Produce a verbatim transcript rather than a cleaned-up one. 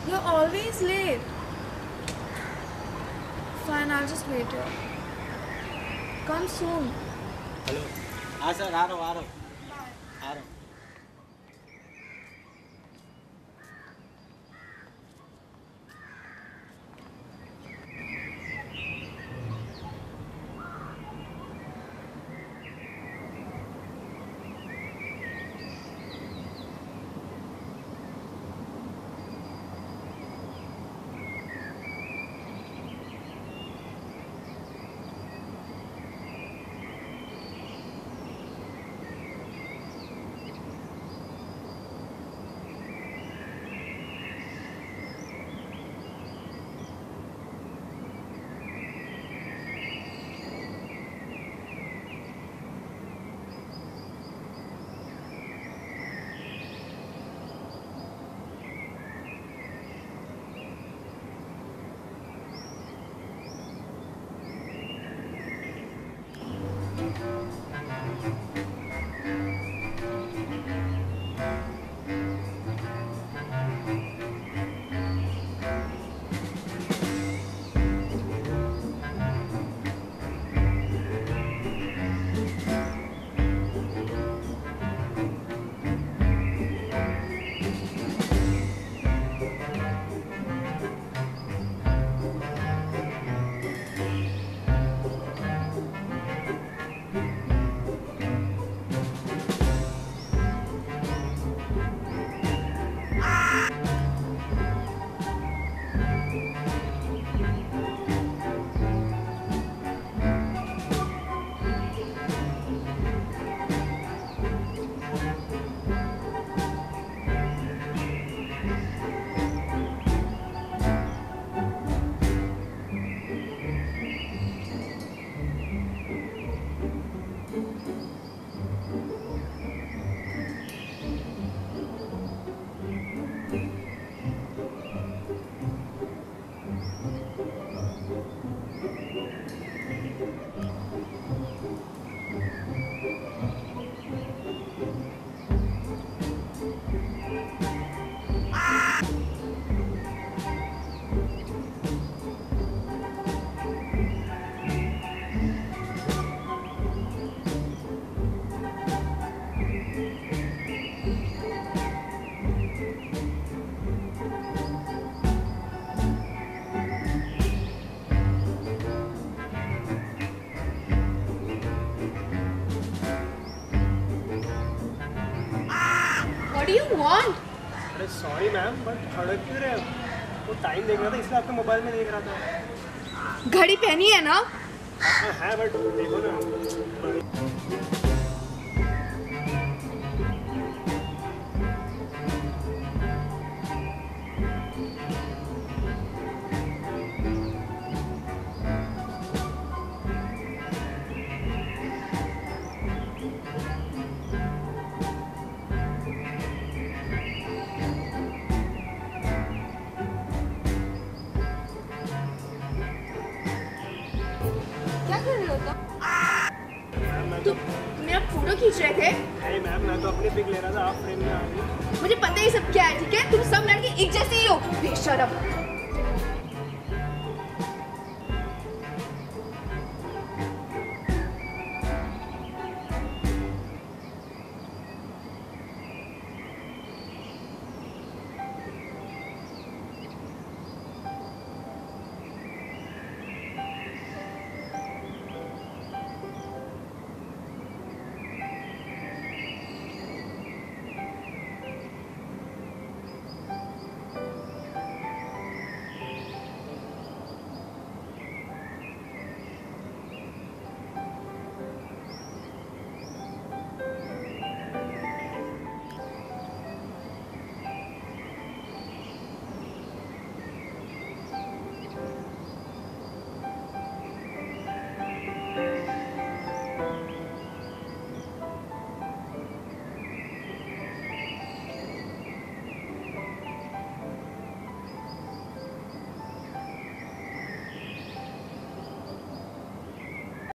You're always late. Fine, I'll just wait here. Come soon. Hello हाँ sir आ रहा हूँ आ रहा हूँ आ रहा हूँ What do you want? अरे सॉरी मैम बट खड़क क्यों रहे हो? वो टाइम देख रहा था इसलिए आपके मोबाइल में देख रहा था। घड़ी पहनी है ना? हाँ है बट देखो ना। क्या कर रहे हो तुम? मैं तुम मेरा फोटो खींच रहे थे? नहीं मैम मैं तो अपनी पिक ले रहा था आप फ्रेम में आ गई। मुझे पता है ये सब क्या है, ठीक है? तुम सब लड़के एक जैसे ही हो, बेशरम।